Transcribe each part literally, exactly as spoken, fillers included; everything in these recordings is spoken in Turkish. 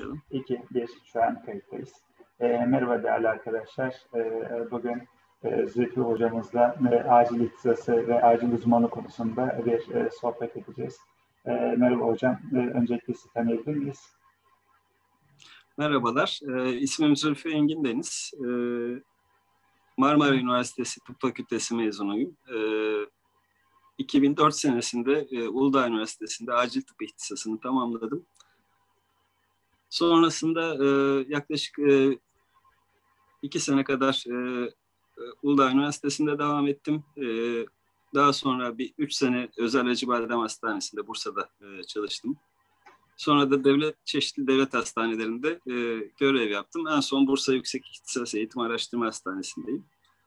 başlayalım. iki, bir, şu an kayıttayız. E, merhaba değerli arkadaşlar. E, bugün e, Zülfü hocamızla e, acil ihtisası ve acil uzmanı konusunda bir e, sohbet edeceğiz. E, merhaba hocam. E, öncelikle sizi tanıyabilir miyiz? Merhabalar. E, ismim Zülfü Engin Deniz. E, Marmara Üniversitesi Tıp Fakültesi mezunuyum. E, iki bin dört senesinde e, Uludağ Üniversitesi'nde acil tıp ihtisasını tamamladım. Sonrasında e, yaklaşık e, iki sene kadar e, Uludağ Üniversitesi'nde devam ettim. E, daha sonra bir üç sene Özel Acıbadem Hastanesi'nde Bursa'da e, çalıştım. Sonra da devlet çeşitli devlet hastanelerinde e, görev yaptım. En son Bursa Yüksek İhtisas Eğitim Araştırma Hastanesi'ndeyim.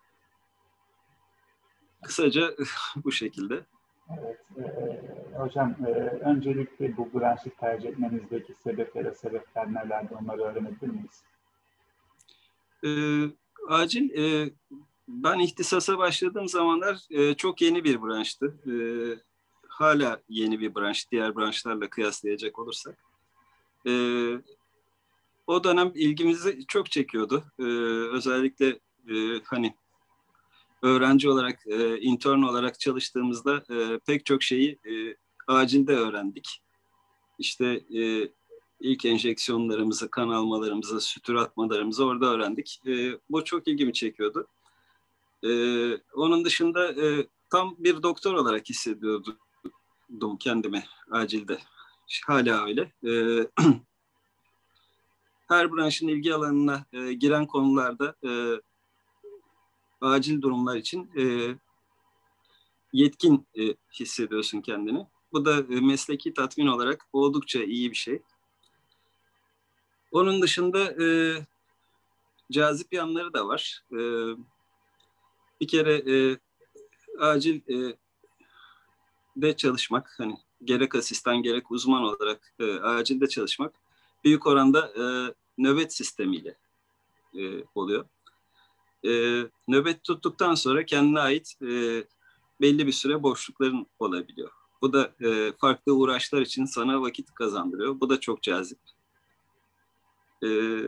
Kısaca bu şekilde. Evet, e, hocam e, öncelikle bu branşı tercih etmenizdeki sebep ya da sebepler nelerdi, onları öğrenebilir miyiz? E, acil, e, ben ihtisasa başladığım zamanlar e, çok yeni bir branştı. E, hala yeni bir branş, diğer branşlarla kıyaslayacak olursak. E, o dönem ilgimizi çok çekiyordu. E, özellikle e, hani öğrenci olarak, e, intern olarak çalıştığımızda e, pek çok şeyi e, acilde öğrendik. İşte e, ilk enjeksiyonlarımızı, kan almalarımızı, sütür atmalarımızı orada öğrendik. E, bu çok ilgimi çekiyordu. E, onun dışında e, tam bir doktor olarak hissediyordum kendimi acilde. Hala öyle. E, her branşın ilgi alanına e, giren konularda e, acil durumlar için e, yetkin e, hissediyorsun kendini. Bu da e, mesleki tatmin olarak oldukça iyi bir şey. Onun dışında e, cazip yanları da var. E, bir kere e, acil e, de çalışmak, hani gerek asistan gerek uzman olarak e, acilde çalışmak büyük oranda e, nöbet sistemiyle e, oluyor. E, nöbet tuttuktan sonra kendine ait e, belli bir süre boşlukların olabiliyor. Bu da e, farklı uğraşlar için sana vakit kazandırıyor. Bu da çok cazip. E,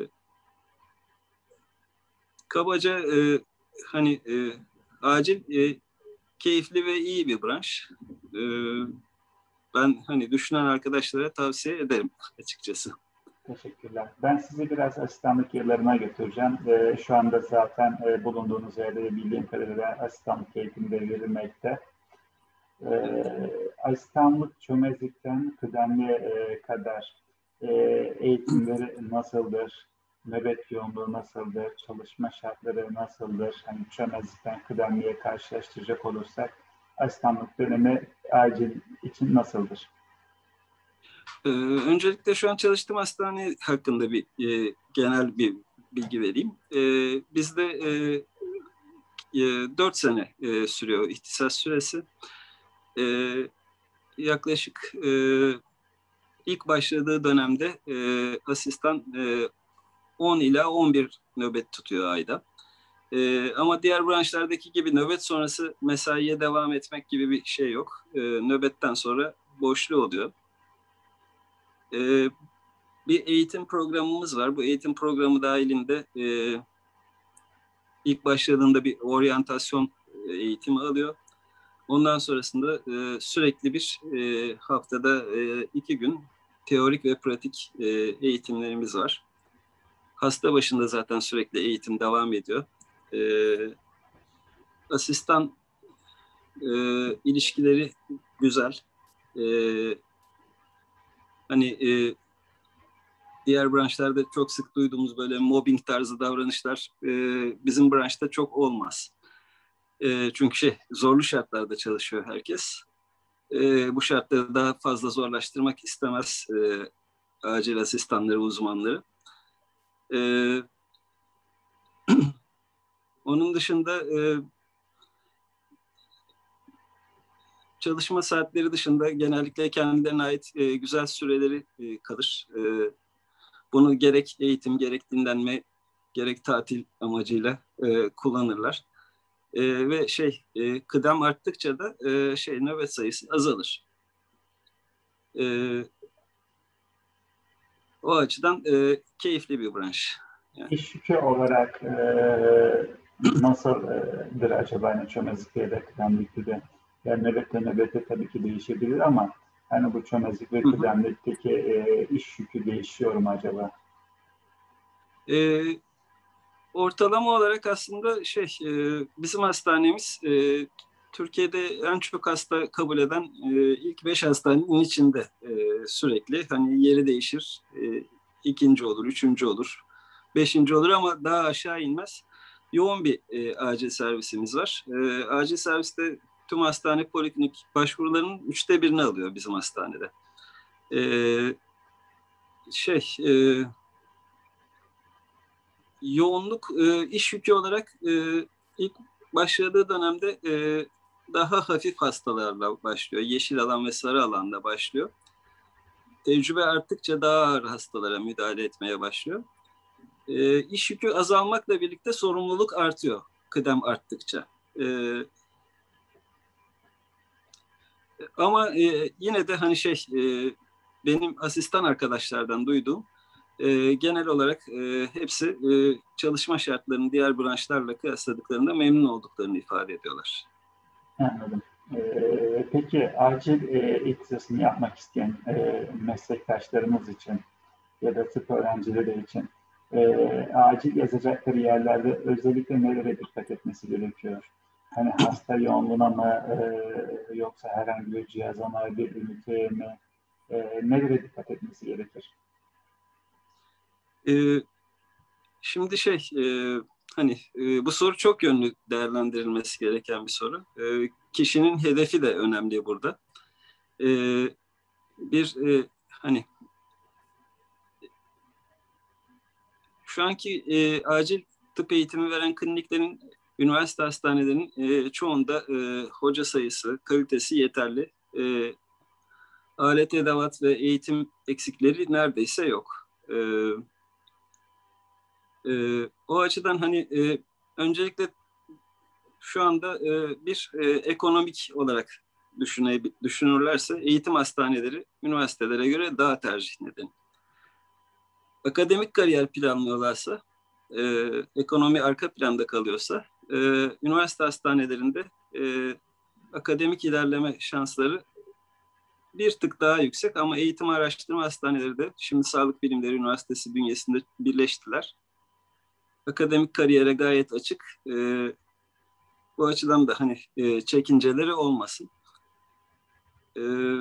kabaca e, hani e, acil e, keyifli ve iyi bir branş. E, ben hani düşünen arkadaşlara tavsiye ederim açıkçası. Teşekkürler. Ben sizi biraz asistanlık yıllarına götüreceğim. E, şu anda zaten e, bulunduğunuz yerde bildiğim kadarıyla asistanlık eğitimde verilmekte. E, asistanlık çömezlikten kıdemliye e, kadar e, eğitimleri nasıldır? Nöbet yoğunluğu nasıldır? Çalışma şartları nasıldır? Hani çömezlikten kıdemliye karşılaştıracak olursak asistanlık dönemi acil için nasıldır? Ee, öncelikle şu an çalıştığım hastane hakkında bir e, genel bir bilgi vereyim. E, bizde e, e, dört sene e, sürüyor ihtisas süresi. E, yaklaşık e, ilk başladığı dönemde e, asistan e, on ila on bir nöbet tutuyor ayda. E, ama diğer branşlardaki gibi nöbet sonrası mesaiye devam etmek gibi bir şey yok. E, nöbetten sonra boşluğu oluyor. E, bir eğitim programımız var. Bu eğitim programı dahilinde e, ilk başladığında bir oryantasyon eğitimi alıyor. Ondan sonrasında e, sürekli bir e, haftada e, iki gün teorik ve pratik e, eğitimlerimiz var. Hasta başında zaten sürekli eğitim devam ediyor. E, asistan e, ilişkileri güzel. E, hani e, diğer branşlarda çok sık duyduğumuz böyle mobbing tarzı davranışlar e, bizim branşta çok olmaz. E, çünkü şey zorlu şartlarda çalışıyor herkes. E, bu şartları daha fazla zorlaştırmak istemez e, acil asistanları, uzmanları. E, onun dışında e, çalışma saatleri dışında genellikle kendilerine ait e, güzel süreleri e, kalır. E, bunu gerek eğitim, gerek dinlenme, gerek tatil amacıyla e, kullanırlar. E, ve şey e, kıdem arttıkça da e, şey nöbet sayısı azalır. E, O açıdan e, keyifli bir branş. Yani. İş yükü olarak e, nasıldır acaba hani çömezlik ya da kıdemlikte? Yani nöbette nöbette tabii ki değişebilir ama hani bu çömezlik ve kıdemlikteki e, iş yükü değişiyor mu acaba? E, ortalama olarak aslında şey e, bizim hastanemiz e, Türkiye'de en çok hasta kabul eden e, ilk beş hastanenin içinde e, sürekli. Hani yeri değişir. E, ikinci olur, üçüncü olur, beşinci olur ama daha aşağı inmez. Yoğun bir e, acil servisimiz var. E, acil serviste tüm hastane poliklinik başvurularının üçte birini alıyor bizim hastanede. E, şey e, yoğunluk e, iş yükü olarak e, ilk başladığı dönemde e, daha hafif hastalarla başlıyor. Yeşil alan ve sarı alanda başlıyor. Tecrübe arttıkça daha ağır hastalara müdahale etmeye başlıyor. E, iş yükü azalmakla birlikte sorumluluk artıyor kıdem arttıkça. E, ama e, yine de hani şey e, benim asistan arkadaşlardan duyduğum e, genel olarak e, hepsi e, çalışma şartlarını diğer branşlarla kıyasladıklarında memnun olduklarını ifade ediyorlar. Anladım. Ee, peki acil e, ihtisasını yapmak isteyen e, meslektaşlarımız için ya da tıp öğrencileri için e, acil yazacakları yerlerde özellikle nelere dikkat etmesi gerekiyor? Hani hasta yoğunluğuna mı e, yoksa herhangi bir cihaza mı, bir üniteye mi? E, nelere dikkat etmesi gerekir? E, şimdi şey e, hani e, bu soru çok yönlü değerlendirilmesi gereken bir soru. E, kişinin hedefi de önemli burada. E, bir e, hani şu anki e, acil tıp eğitimi veren kliniklerin, üniversite hastanelerinin e, çoğunda e, hoca sayısı, kalitesi yeterli. E, alet, edevat ve eğitim eksikleri neredeyse yok. E, e, o açıdan hani e, öncelikle şu anda e, bir e, ekonomik olarak düşüne, düşünürlerse eğitim hastaneleri üniversitelere göre daha tercih nedeni. Akademik kariyer planlıyorlarsa, e, ekonomi arka planda kalıyorsa, e, üniversite hastanelerinde e, akademik ilerleme şansları bir tık daha yüksek ama eğitim araştırma hastaneleri de şimdi Sağlık Bilimleri Üniversitesi bünyesinde birleştiler. Akademik kariyere gayet açık. E, bu açıdan da hani e, çekinceleri olmasın. E,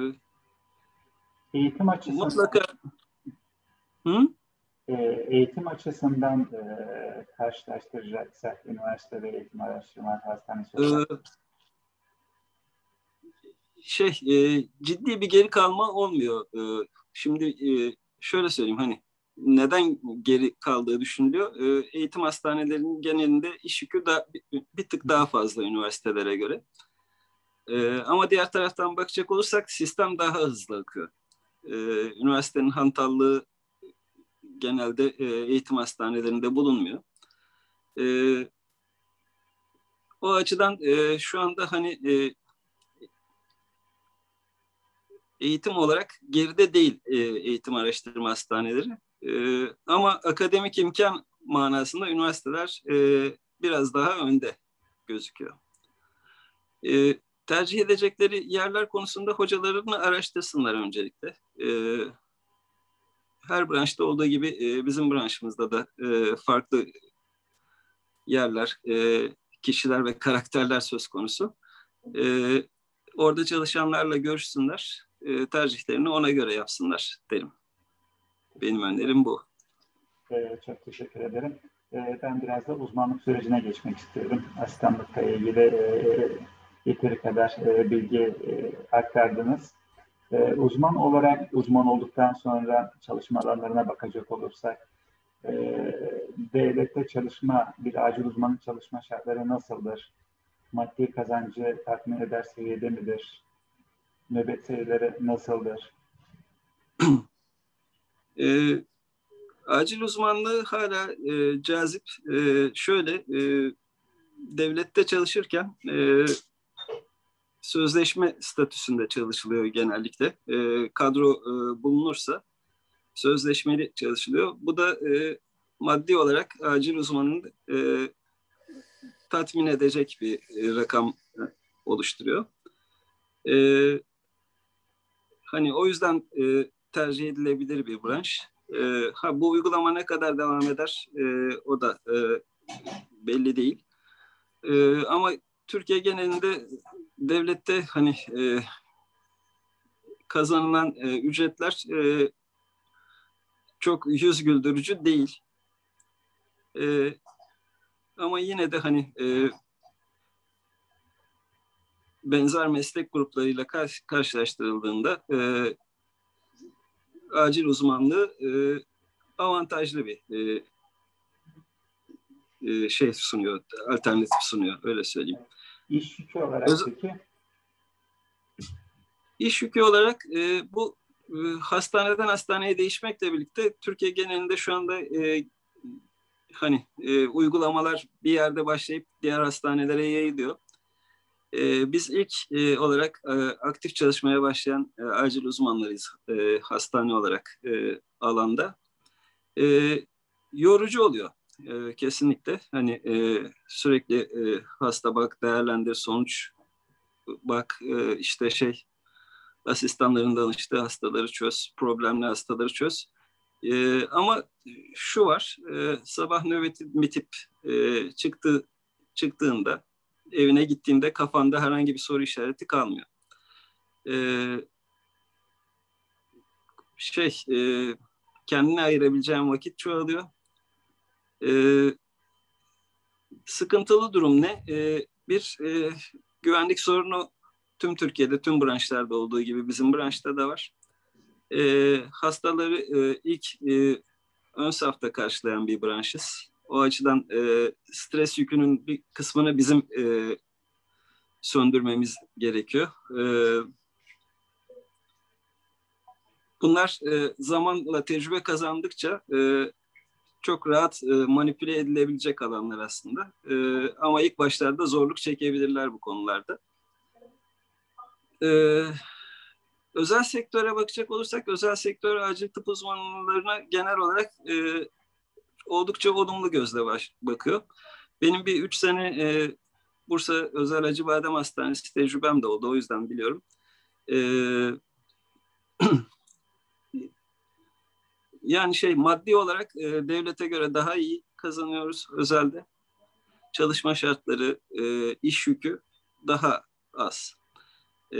Eğitim açısından mutlaka hı? e, eğitim açısından e, karşılaştıracaksak üniversite ve eğitim araştırma hastanesi olarak E, şey e, ciddi bir geri kalma olmuyor. E, şimdi e, şöyle söyleyeyim hani neden geri kaldığı düşünülüyor. E, eğitim hastanelerinin genelinde iş yükü da bir, bir tık daha fazla üniversitelere göre. E, ama diğer taraftan bakacak olursak sistem daha hızlı akıyor. E, üniversitenin hantallığı genelde e, eğitim hastanelerinde bulunmuyor. E, o açıdan e, şu anda hani e, eğitim olarak geride değil e, eğitim araştırma hastaneleri. E, ama akademik imkan manasında üniversiteler e, biraz daha önde gözüküyor. E, tercih edecekleri yerler konusunda hocalarını araştırsınlar öncelikle. E, her branşta olduğu gibi e, bizim branşımızda da e, farklı yerler, e, kişiler ve karakterler söz konusu. E, orada çalışanlarla görüşsünler, e, tercihlerini ona göre yapsınlar derim. Benim önerim bu. e, çok teşekkür ederim. E, ben biraz da uzmanlık sürecine geçmek istiyorum. Asistanlıkla ilgili e, yeteri kadar e, bilgi e, aktardınız. E, uzman olarak, uzman olduktan sonra çalışma alanlarına bakacak olursak, e, devlette çalışma, bir acil uzmanın çalışma şartları nasıldır? Maddi kazancı tatmin eder seviyede midir? Nöbet sayıları nasıldır? E, acil uzmanlığı hala e, cazip. E, şöyle, e, devlette çalışırken e, sözleşme statüsünde çalışılıyor genellikle. E, kadro e, bulunursa sözleşmeli çalışılıyor. Bu da e, maddi olarak acil uzmanını e, tatmin edecek bir e, rakam oluşturuyor. E, hani o yüzden e, tercih edilebilir bir branş. E, ha bu uygulama ne kadar devam eder e, o da e, belli değil. E, ama Türkiye genelinde devlette hani e, kazanılan e, ücretler e, çok yüz güldürücü değil. E, ama yine de hani e, benzer meslek gruplarıyla karşı, karşılaştırıldığında e, acil uzmanlığı e, avantajlı bir e, e, şey sunuyor, alternatif sunuyor, öyle söyleyeyim. İş yükü olarak Öz- peki? İş yükü olarak e, bu e, hastaneden hastaneye değişmekle birlikte Türkiye genelinde şu anda e, hani e, uygulamalar bir yerde başlayıp diğer hastanelere yayılıyor. E, biz ilk e, olarak e, aktif çalışmaya başlayan e, acil uzmanlarıyız e, hastane olarak e, alanda. E, yorucu oluyor e, kesinlikle. Hani e, sürekli e, hasta bak, değerlendir, sonuç bak, e, işte şey asistanların danıştığı hastaları çöz, problemli hastaları çöz. E, ama şu var, e, sabah nöbeti bitip e, çıktı, çıktığında, evine gittiğinde kafanda herhangi bir soru işareti kalmıyor. E, şey, e, kendine ayırabileceğin vakit çoğalıyor. E, sıkıntılı durum ne? E, bir e, güvenlik sorunu tüm Türkiye'de, tüm branşlarda olduğu gibi bizim branşta da var. E, hastaları e, ilk e, ön safta karşılayan bir branşız. O açıdan e, stres yükünün bir kısmını bizim e, söndürmemiz gerekiyor. E, bunlar e, zamanla tecrübe kazandıkça e, çok rahat e, manipüle edilebilecek alanlar aslında. E, ama ilk başlarda zorluk çekebilirler bu konularda. E, özel sektöre bakacak olursak, özel sektör acil tıp uzmanlarına genel olarak e, oldukça olumlu gözle baş, bakıyor. Benim bir üç sene e, Bursa Özel Acıbadem Hastanesi tecrübem de oldu. O yüzden biliyorum. E, yani şey maddi olarak e, devlete göre daha iyi kazanıyoruz özelde. Çalışma şartları, e, iş yükü daha az. E,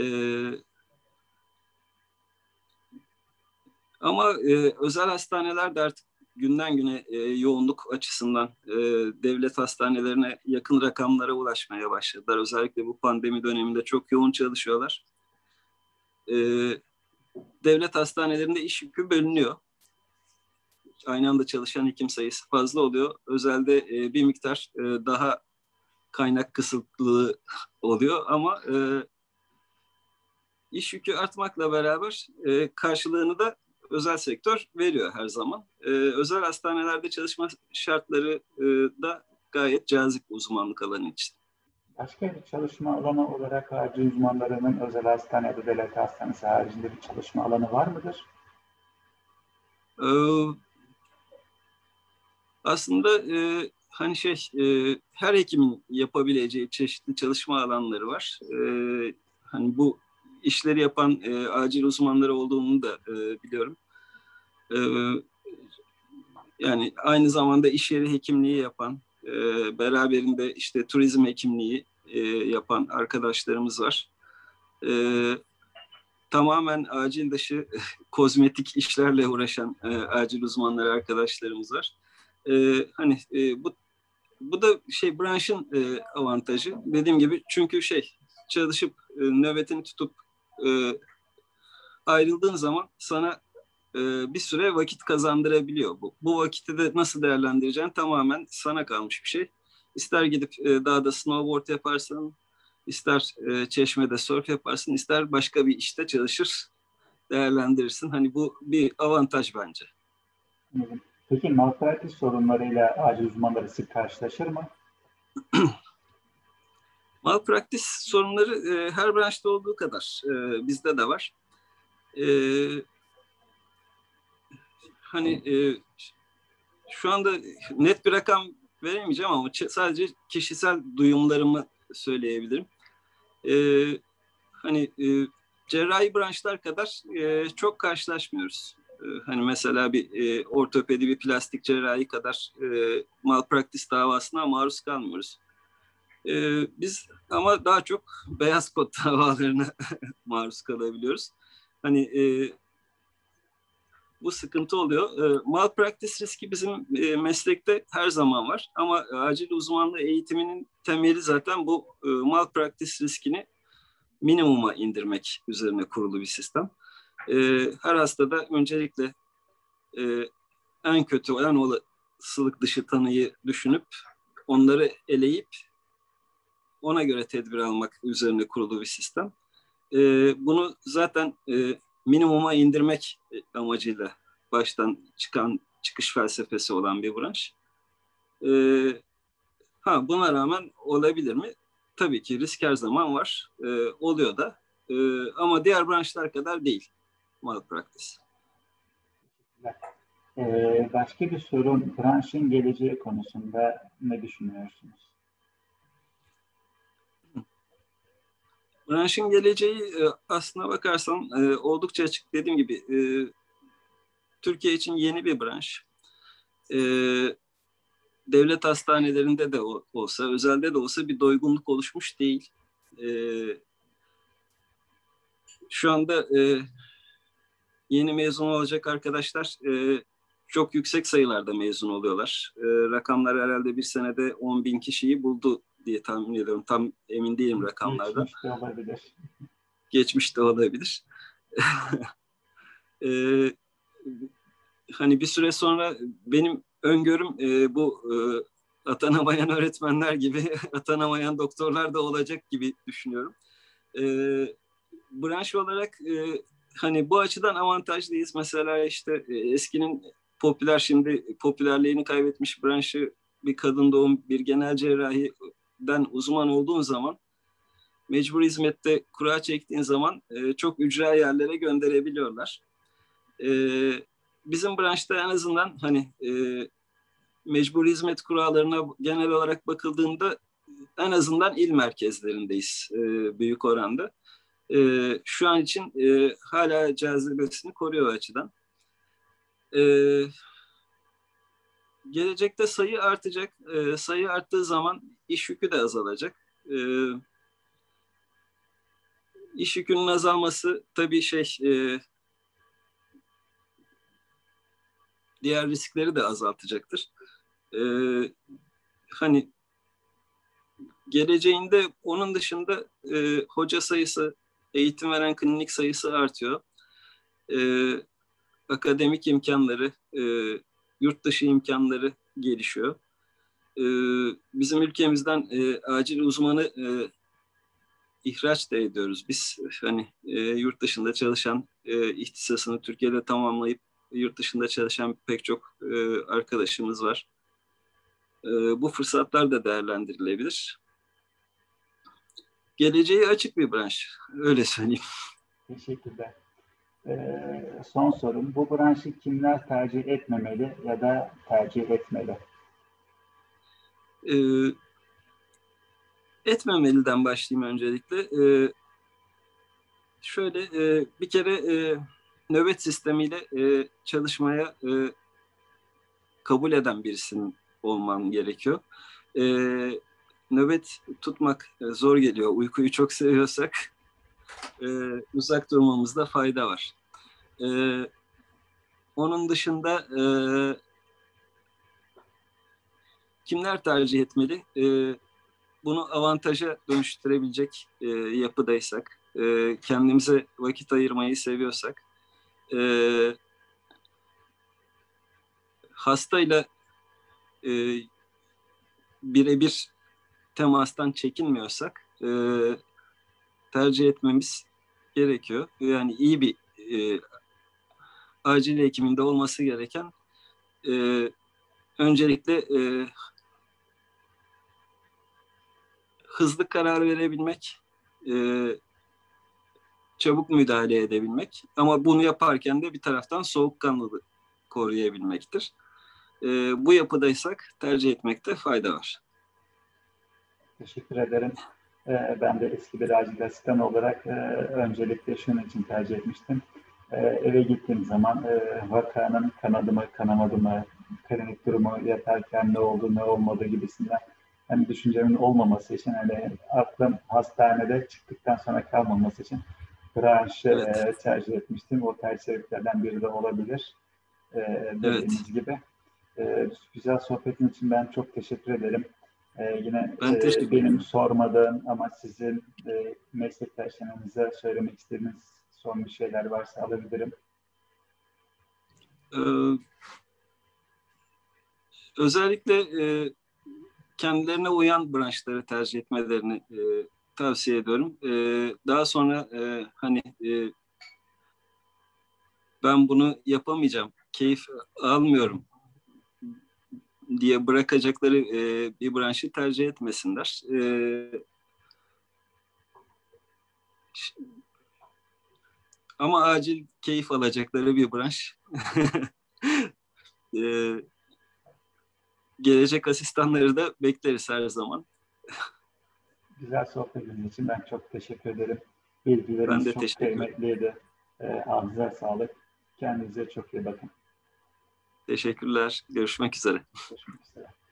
ama e, özel hastaneler de artık günden güne e, yoğunluk açısından e, devlet hastanelerine yakın rakamlara ulaşmaya başladılar. Özellikle bu pandemi döneminde çok yoğun çalışıyorlar. E, devlet hastanelerinde iş yükü bölünüyor. Aynı anda çalışan hekim sayısı fazla oluyor. Özelde e, bir miktar e, daha kaynak kısıtlılığı oluyor ama e, iş yükü artmakla beraber e, karşılığını da özel sektör veriyor her zaman. E, özel hastanelerde çalışma şartları e, da gayet cazip uzmanlık alanı için. Başka bir çalışma alanı olarak acil uzmanlarının özel hastane ya da devlet hastanesi haricinde bir çalışma alanı var mıdır? E, aslında e, hani şey e, her hekimin yapabileceği çeşitli çalışma alanları var. E, hani bu işleri yapan e, acil uzmanları olduğunu da e, biliyorum. E, yani aynı zamanda iş yeri hekimliği yapan, e, beraberinde işte turizm hekimliği e, yapan arkadaşlarımız var. E, tamamen acil dışı kozmetik işlerle uğraşan e, acil uzmanları arkadaşlarımız var. E, hani e, bu bu da şey branşın e, avantajı. Dediğim gibi çünkü şey çalışıp e, nöbetini tutup e, ayrıldığın zaman sana e, bir süre vakit kazandırabiliyor bu. Bu vakiti de nasıl değerlendireceğin tamamen sana kalmış bir şey. İster gidip e, dağda snowboard yaparsın, ister e, çeşmede surf yaparsın, ister başka bir işte çalışır, değerlendirirsin. Hani bu bir avantaj bence. Peki malpraktis sorunlarıyla acil uzmanları sık karşılaşır mı? Malpraktis sorunları e, her branşta olduğu kadar e, bizde de var. E, hani e, şu anda net bir rakam veremeyeceğim ama sadece kişisel duyumlarımı söyleyebilirim. E, hani e, cerrahi branşlar kadar e, çok karşılaşmıyoruz. E, hani mesela bir e, ortopedi, bir plastik cerrahi kadar e, malpraktis davasına maruz kalmıyoruz. E, biz ama daha çok beyaz kod davalarına maruz kalabiliyoruz. Hani e, bu sıkıntı oluyor. E, malpraktis riski bizim e, meslekte her zaman var. Ama acil uzmanlığı eğitiminin temeli zaten bu e, malpraktis riskini minimuma indirmek üzerine kurulu bir sistem. E, her hastada öncelikle e, en kötü olan olasılık dışı tanıyı düşünüp onları eleyip ona göre tedbir almak üzerine kurulu bir sistem. E, bunu zaten e, minimuma indirmek amacıyla baştan çıkan çıkış felsefesi olan bir branş. E, ha buna rağmen olabilir mi? Tabii ki risk her zaman var. E, oluyor da. E, ama diğer branşlar kadar değil malpraktis. Ee, başka bir sorun, branşın geleceği konusunda ne düşünüyorsunuz? Branşın geleceği e, aslına bakarsan e, oldukça açık. Dediğim gibi e, Türkiye için yeni bir branş. E, devlet hastanelerinde de olsa, özelde de olsa bir doygunluk oluşmuş değil. E, şu anda e, yeni mezun olacak arkadaşlar e, çok yüksek sayılarda mezun oluyorlar. E, rakamlar herhalde bir senede on bin kişiyi buldu diye tahmin ediyorum. Tam emin değilim rakamlardan. Geçmişte olabilir. Geçmişte olabilir. e, hani bir süre sonra benim öngörüm e, bu e, atanamayan öğretmenler gibi atanamayan doktorlar da olacak gibi düşünüyorum. E, branş olarak e, hani bu açıdan avantajlıyız. Mesela işte e, eskinin popüler şimdi popülerliğini kaybetmiş branşı bir kadın doğum, bir genel cerrahiden uzman olduğun zaman mecbur hizmette kura çektiğin zaman e, çok ücra yerlere gönderebiliyorlar. E, bizim branşta en azından hani e, mecbur hizmet kurallarına genel olarak bakıldığında en azından il merkezlerindeyiz e, büyük oranda. E, şu an için e, hala cazibesini koruyor o açıdan. E, gelecekte sayı artacak. E, sayı arttığı zaman iş yükü de azalacak. E, iş yükünün azalması tabii şey e, diğer riskleri de azaltacaktır. E, hani geleceğinde onun dışında e, hoca sayısı, eğitim veren klinik sayısı artıyor. E, akademik imkanları, e, yurt dışı imkanları gelişiyor. E, bizim ülkemizden e, acil uzmanı e, ihraç da ediyoruz. Biz hani e, yurt dışında çalışan, e, ihtisasını Türkiye'de tamamlayıp yurt dışında çalışan pek çok e, arkadaşımız var. E, bu fırsatlar da değerlendirilebilir. Geleceği açık bir branş, öyle söyleyeyim. Teşekkürler. Ee, son sorum, bu branşı kimler tercih etmemeli ya da tercih etmeli? E, etmemeliden başlayayım öncelikle. E, şöyle e, bir kere e, nöbet sistemiyle e, çalışmaya e, kabul eden birisinin olman gerekiyor. E, nöbet tutmak e, zor geliyor. Uykuyu çok seviyorsak e, uzak durmamızda fayda var. E, onun dışında e, kimler tercih etmeli? E, bunu avantaja dönüştürebilecek e, yapıdaysak, e, kendimize vakit ayırmayı seviyorsak, e, hastayla e, birebir temastan çekinmiyorsak e, tercih etmemiz gerekiyor. Yani iyi bir e, acil hekiminde olması gereken e, öncelikle e, hızlı karar verebilmek, e, çabuk müdahale edebilmek ama bunu yaparken de bir taraftan soğukkanlılık koruyabilmektir. E, bu yapıdaysak tercih etmekte fayda var. Teşekkür ederim. Ee, ben de eski bir acil asistan olarak e, öncelikle şunun için tercih etmiştim. E, eve gittiğim zaman e, vakanın kanadı mı, kanamadı mı, klinik durumu, yatarken ne oldu, ne olmadı gibisinden hani düşüncemin olmaması için, hani aklım hastanede çıktıktan sonra kalmaması için branşı Evet, e, tercih etmiştim. O tercih sebeplerden biri de olabilir e, evet. dediğiniz gibi. E, güzel sohbetin için ben çok teşekkür ederim. Ee, yine Ben e, teşekkür benim ederim. sormadığım ama sizin e, meslektaşlarınıza söylemek istediğiniz son bir şeyler varsa alabilirim. Ee, özellikle e, kendilerine uyan branşları tercih etmelerini e, tavsiye ediyorum. E, daha sonra e, hani e, ben bunu yapamayacağım, keyif almıyorum diye bırakacakları e, bir branşı tercih etmesinler. E, ama acil keyif alacakları bir branş. e, gelecek asistanları da bekleriz her zaman. Güzel sohbetiniz için ben çok teşekkür ederim. Ben Bilgileriniz de çok teşekkür ederim. kıymetliydi. E, ağzınıza sağlık. Kendinize çok iyi bakın. Teşekkürler. Görüşmek üzere. Görüşmek üzere.